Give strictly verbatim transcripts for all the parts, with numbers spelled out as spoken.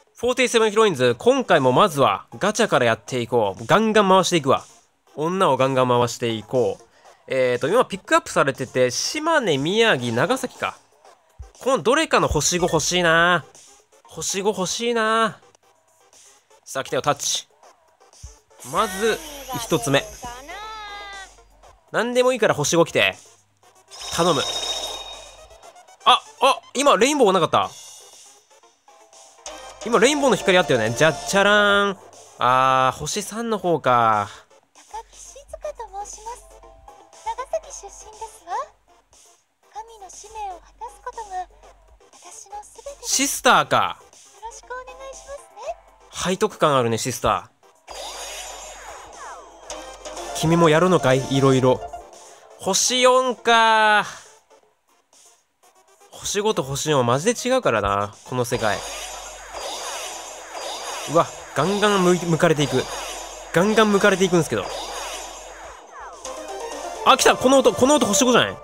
フォーティーセブンヒロインズ、今回もまずはガチャからやっていこう。ガンガン回していくわ。女をガンガン回していこう。えーと、今ピックアップされてて、島根、宮城、長崎か。このどれかの星ご欲しいな。星ご欲しいな。さあ来たよ、タッチ。まずひとつめ、何でもいいから星ご来て頼む。ああ、今レインボーなかった。今レインボーの光あったよね。じゃっちゃらーん。あー、星さんの方か。 高木静香と申します。長崎出身ですわ。神の使命を果たすことが私のすべてです。 シスターか。 よろしくお願いしますね。 背徳感あるね、シスター。君もやるのかい、いろいろ。星よんか。星ごと星よんはマジで違うからな、この世界。うわ、ガンガン向向かれていく。ガンガン向かれていくんですけど。あ、来た、この音、この音星ごじゃない。来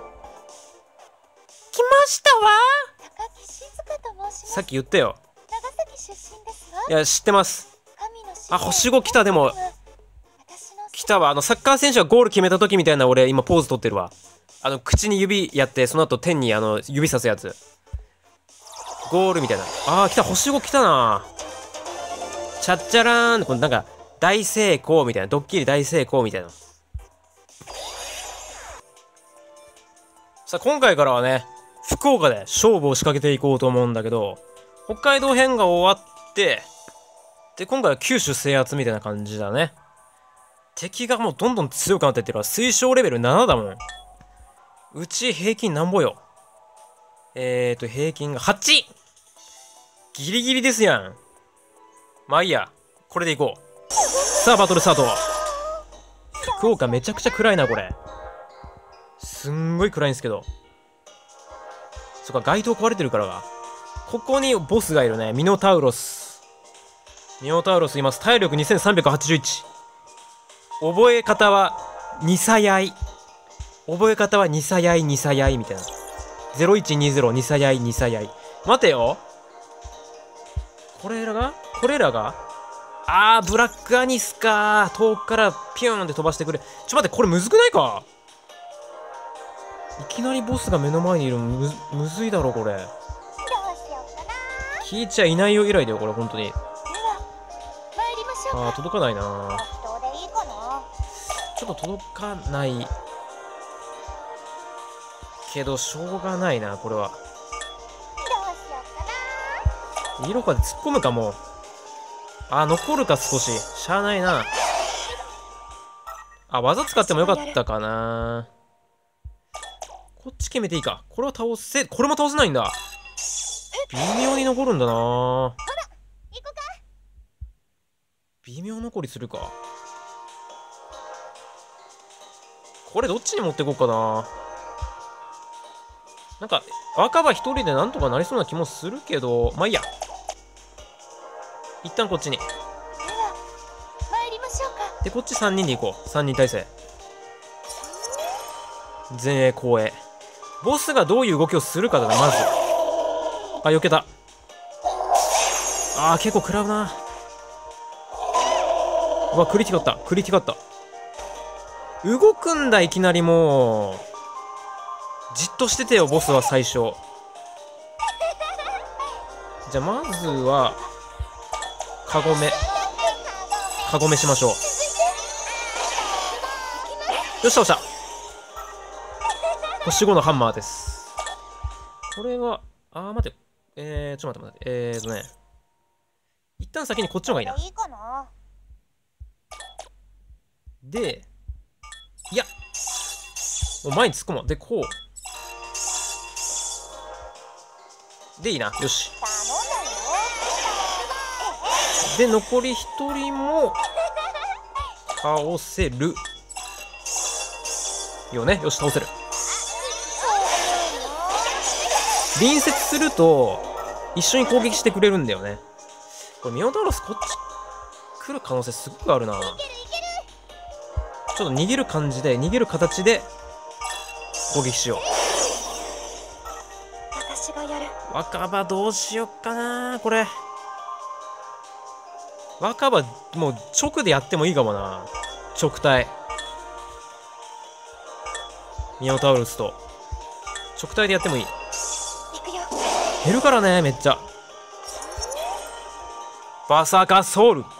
ましたわ。 高木静香と申します。 さっき言ったよ。 長崎出身ですわ。 いや、知ってます。 神の使命あ、星ご来た。でも私の来たわ。あのサッカー選手がゴール決めた時みたいな、俺今ポーズ取ってるわ。あの口に指やって、その後天にあの指さすやつ。ゴールみたいな。あー、来た、星ご来たな。チャッチャラーン。このなんか大成功みたいな、ドッキリ大成功みたいな。さあ今回からはね、福岡で勝負を仕掛けていこうと思うんだけど、北海道編が終わって、で今回は九州制圧みたいな感じだね。敵がもうどんどん強くなってってるわ。推奨レベルななだもん。うち平均なんぼよ。えーと平均がはち。ギリギリですやん。まあいいや、これでいこう。さあバトルスタート。福岡めちゃくちゃ暗いな、これ。すんごい暗いんですけど。そっか、街灯壊れてるからか。ここにボスがいるね。ミノタウロス。ミノタウロスいます。体力にせんさんびゃくはちじゅういち。覚え方はにさやい。覚え方はにさやいにさやいみたいな。ゼロいちにゼロにさやいにさやい。待てよ。これらがこれらがあー、ブラックアニスか。遠くからピューンって飛ばしてくれ。ちょっと待って、これむずくないか。いきなりボスが目の前にいるの む, むずいだろこれ。 どうしようかな。 聞いちゃいないよ以来だよこれ、本当に。 では参りましょうか。 あー、届かないな。 適当でいいかな。 ちょっと届かないけどしょうがないな、これは。 どうしようかな。 イロカで突っ込むかも。あー、残るか少し。しゃあないな。あ、技使ってもよかったかな。こっち決めていいか。これは倒せ、これも倒せないんだ。微妙に残るんだな。 行こうか。 微妙残りするか。これどっちに持っていこうかな。なんか若葉一人でなんとかなりそうな気もするけど、まあいいや。一旦こっちに。 では参りましょうか。 でこっちさんにんでいこう。さんにん体制。前衛後衛。ボスがどういう動きをするかだな、まず。あ、避けた。あー、結構食らうな。うわ、クリティカったクリティカった。動くんだ、いきなり。もうじっとしててよ、ボスは最初。じゃあまずはカゴメカゴメしましょう。よっしゃ、おっしゃ。星ごのハンマーです。これはあー、待って、えー、ちょっと待って待って、えーとね一旦先にこっちの方がいいな。 いいかな。 で、いやもう前に突っ込もう。でこうでいいな。よし。 頼んだよ。 で残りひとりも倒せるよね。よし、倒せる。隣接すると一緒に攻撃してくれるんだよね。これミノタウロスこっち来る可能性すごくあるな。ちょっと逃げる感じで、逃げる形で攻撃しよ私がやる。 う。若葉どうしよっかなこれ。 若葉もう直でやってもいいかもな。直体ミオタウルスと直体でやってもいい。減るからね、めっちゃ。バサカソウル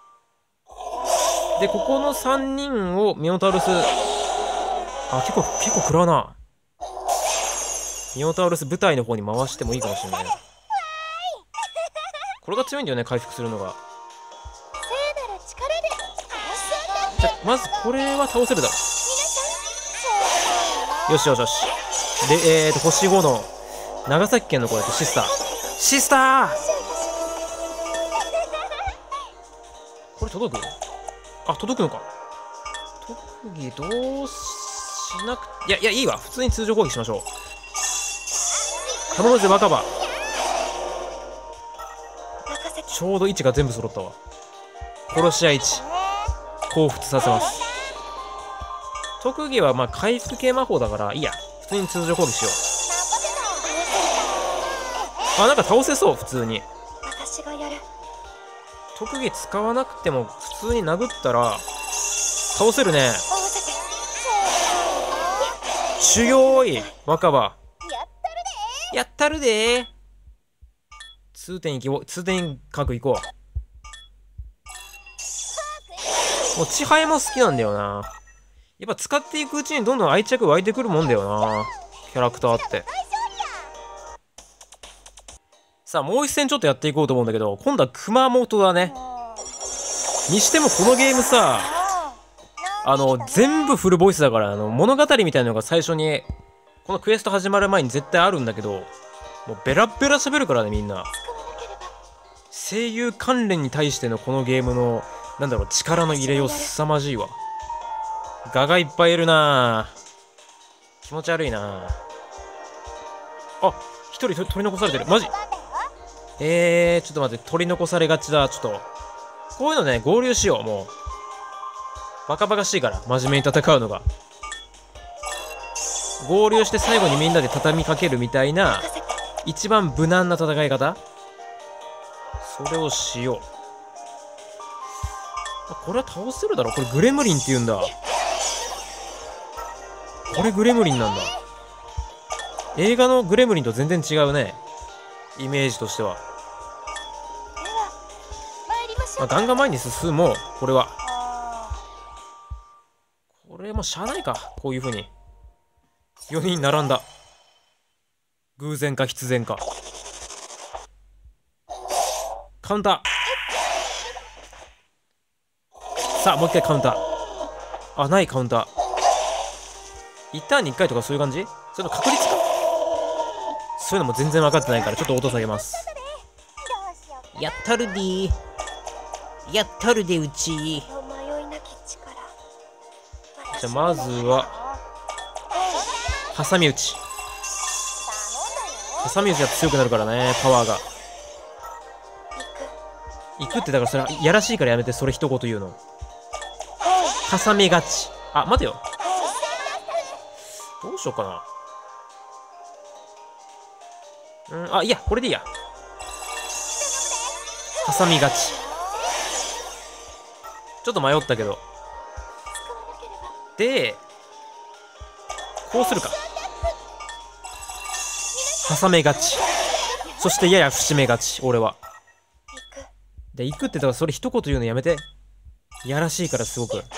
で、ここのさんにんをミオタウルス、あ、結構結構食らうな。ミオタウルス舞台の方に回してもいいかもしれない。これが強いんだよね、回復するのが。じゃまずこれは倒せるだろ。よしよしよし。で、えーと星ごの長崎県の子やってシスターシスターこれ届く？あ、届くのか。特技どうしなく、いやいや、いいわ。普通に通常攻撃しましょう。頼むぜ若葉。ちょうど位置が全部揃ったわ。殺し屋いち彷彿させます。特技はまあ回復系魔法だからいいや。普通に通常攻撃しよう。あ、なんか倒せそう。普通に特技使わなくても普通に殴ったら倒せるね。修行い若葉やったるでー。通天行こう。通天閣行こう。もう千早も好きなんだよな。やっぱ使っていくうちにどんどん愛着湧いてくるもんだよな、キャラクターって。さあ、もう一戦ちょっとやっていこうと思うんだけど、今度は熊本だね。にしてもこのゲームさ、あの全部フルボイスだから、あの物語みたいなのが最初にこのクエスト始まる前に絶対あるんだけど、もうベラベラ喋るからね、みんな。声優関連に対してのこのゲームのなんだろう、力の入れよう凄まじいわ。ガがいっぱいいるな。気持ち悪いな。あ、一人取り残されてる。マジ。えー、ちょっと待って、取り残されがちだ。ちょっとこういうのね、合流しよう。もうバカバカしいから、真面目に戦うのが。合流して最後にみんなで畳みかけるみたいな一番無難な戦い方、それをしよう。これは倒せるだろ。これグレムリンって言うんだ。これグレムリンなんだ。映画のグレムリンと全然違うね、イメージとしては。まあ、ガンガン前に進もう。これはこれもしゃあないか。こういう風によにん並んだ。偶然か必然か。カウンター。さあもう一回カウンター。あ、ないカウンター。一旦にいっかいとかそういう感じ？それの確率か。そういうのも全然分かってないからちょっと音下げます。やったるでー。やったるでうち。じゃあまずは挟み撃ち。挟み撃ちが強くなるからね、パワーが。行くって、だからそれやらしいからやめて、それ一言言うの。挟みがち。あ、待てよ。どうしようかな。うん、あ、いや、これでいいや。挟みがち。ちょっと迷ったけど。で、こうするか。挟めがち。そしてやや節目がち、俺は。で、行くってだからそれ一言言うのやめて。やらしいからすごく。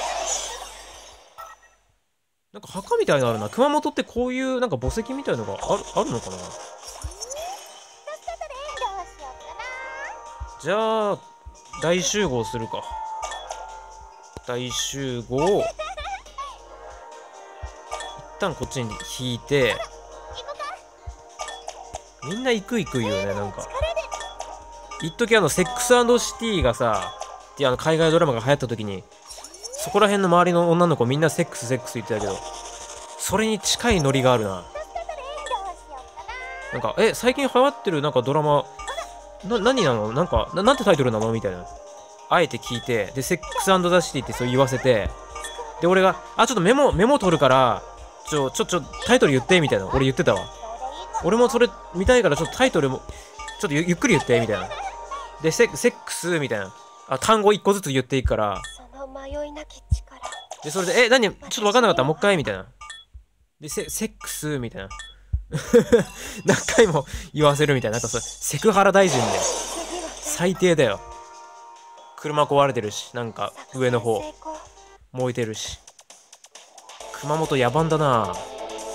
なんか墓みたいなのあるな。熊本ってこういうなんか墓石みたいのがある、あるのかな。じゃあ、大集合するか。大集合。一旦こっちに引いて。みんな行く行く言うね、なんか。一時あの、セックス&シティがさ、っていうあの海外ドラマが流行った時に、そこら辺の周りの女の子みんなセックスセックス言ってたけど、それに近いノリがあるな。なんか、え、最近流行ってるなんかドラマ、な、何なのなんかな、なんてタイトルなのみたいな。あえて聞いて、で、セックス&ザ・シティってそう言わせて、で、俺が、あ、ちょっとメモ、メモ取るから、ちょ、ちょ、ちょ、タイトル言って、みたいな。俺言ってたわ。俺もそれ見たいから、ちょっとタイトルも、ちょっと ゆ, ゆっくり言って、みたいな。で、セ、セックス、みたいな。 あ、単語いっこずつ言っていくから。 その迷いなき力。 で、それで、え、何ちょっと分かんなかった。もう一回みたいな。で、セ、セックスみたいな。何回も言わせるみたいな。なんかそれ、セクハラ大臣で。最低だよ。車壊れてるし、なんか上の方燃えてるし。熊本野蛮だな。あ、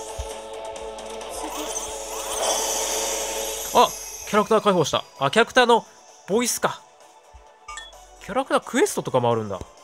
キャラクター解放した。あ、キャラクターのボイスか。キャラクタークエストとかもあるんだ。